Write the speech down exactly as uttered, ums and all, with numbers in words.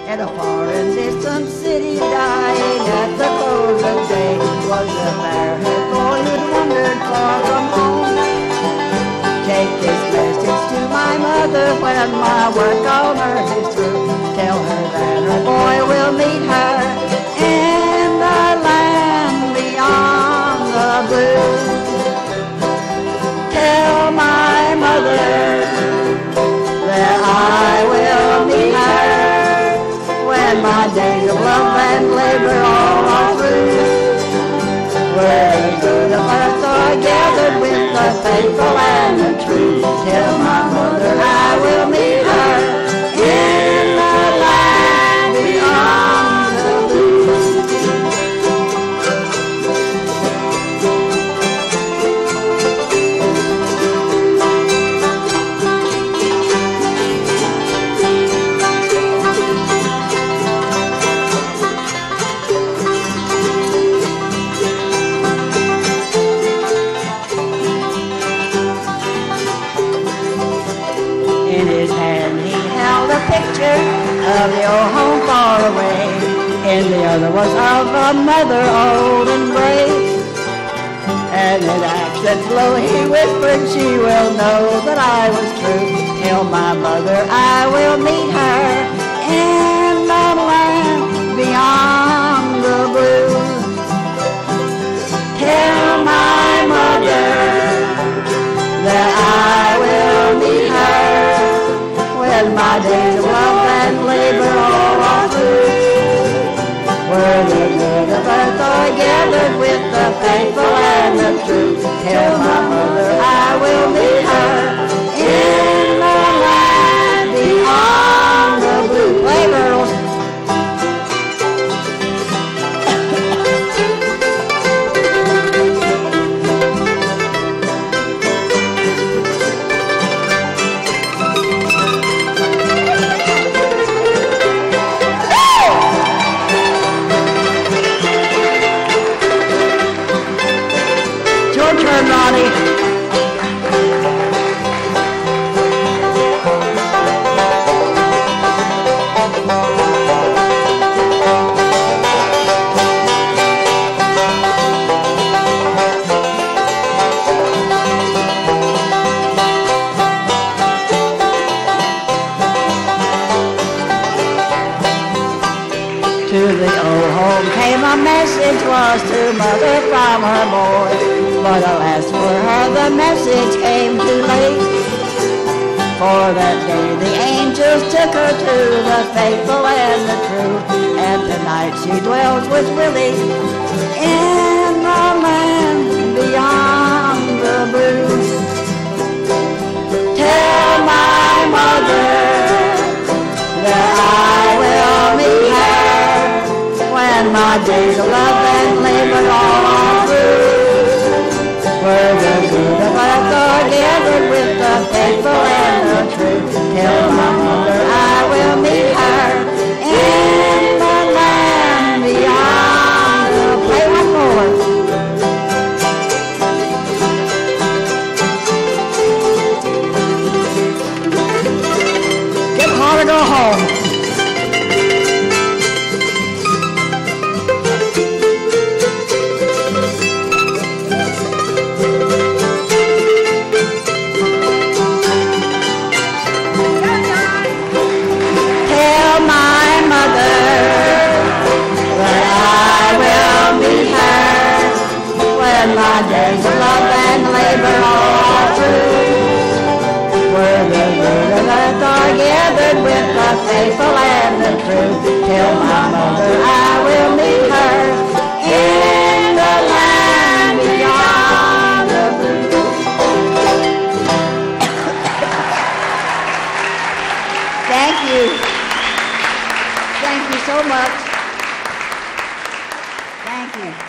In a far and distant city, dying at the close of day, was a fair-haired boy who wandered far from home. Take this message to my mother when my work on earth is through. Tell her that her boy will meet her in the land beyond the blue. Tell my mother that I will meet her when my days of love and labor all are through. Where the good of earth are gathered with the faithful and the true. Tell my mother I will meet her in the land beyond the blue. Of the old home far away, and the other was of a mother old and gray. And in accents low he whispered, she will know that I was true. Tell my mother I will meet her in the land beyond the blue. Tell my mother that I will meet her when my days of love and labor all are through. Where the good of earth are gathered with the faithful and the true. Tell my mother I will meet her in the land beyond the blue. Play, girls. Ronnie. To the old home came a message, was to mother from her boy. But alas for her, the message came too late. For that day the angels took her to the faithful and the true. And tonight she dwells with Willie in the land beyond the blue. Tell my mother that I will meet her when my days of love and labor all are through. Where the good of earth are gathered with the faithful and the true. Tell my mother I will meet her in the land beyond the blue. Play one more. Get hard to go home. My days of love and labor all through. Where the good of earth are gathered with the faithful and the true. Tell my mother I will meet her in the land beyond the blue. Thank you. Thank you so much. Thank you.